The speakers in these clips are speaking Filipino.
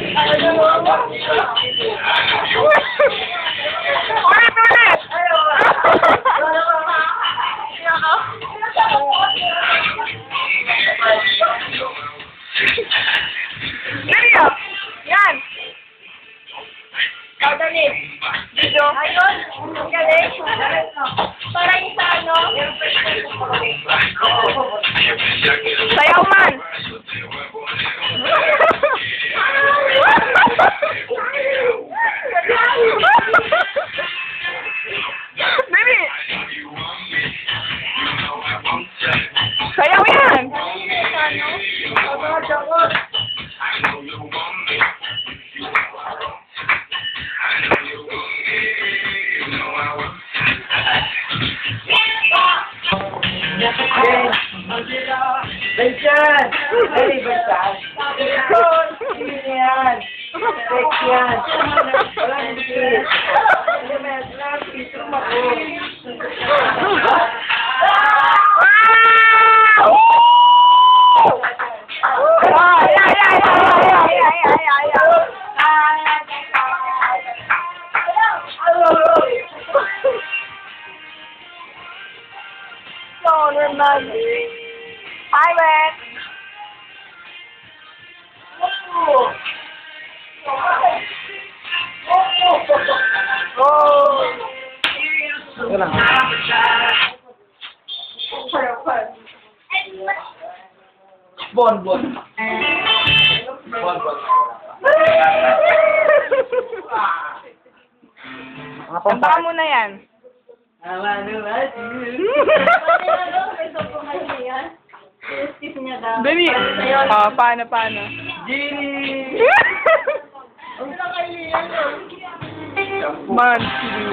Yan! Dali. Dito. Ayun. Galing. Para yung sa ano. Sayaw man. Dali. Sayaw yan. Benjan! Hey, Benjan! Hindi yan! Take yan! Walang bilis! Hindi mo yan! Lapis! Tumako! Hi, Rex. Ito lang. Bon. Kanta mo na yan. Dali. Paano? Genie! Man.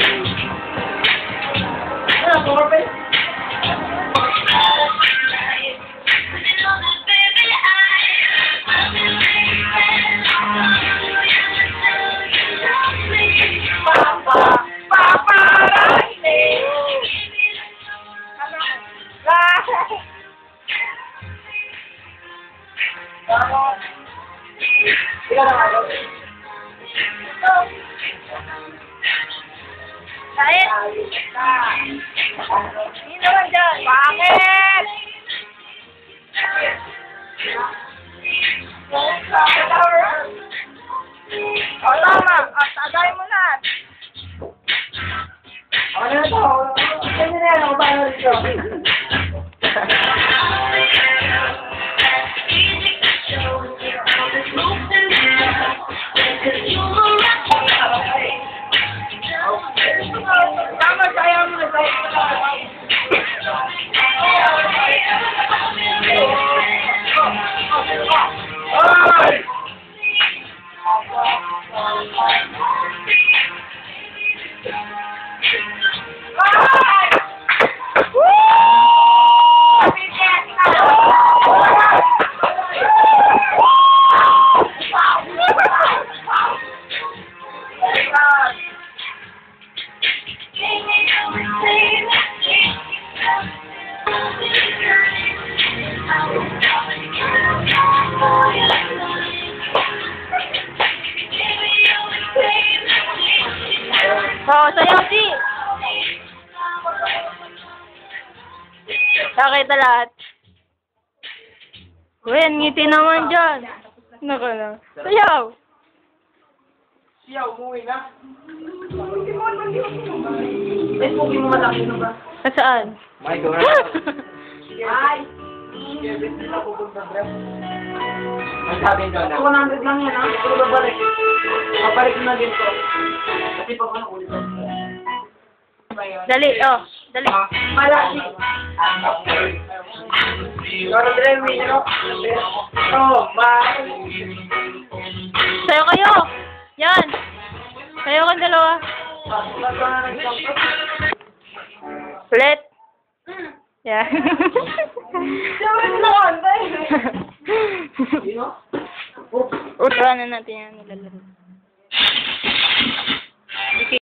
Hindi naman dyan. Bakit? O, tama. Tagay mo na. Ano na ito? Ano na yan? Ako ba na dito? Tama, sayaw mo na. Oh, sayaw si. Nakita lahat. Uy, ngiti naman dyan. Naka na. Sayaw. Siya, umuwi na. Eh, pugi mo malaki na ba? Saan? My God. Ay. Ang sabi nyo na. 100 lang yan, ha? Ito babalik. Babalik na din to. Kasi pa ano ulit. Dali, oh. Dali. Malaki. Pero driving, ano? Oh, bye. Sayo kayo. Yan. Sayo kang dalawa. Ulit. Yan. Utawanan natin yan. Nilalaro.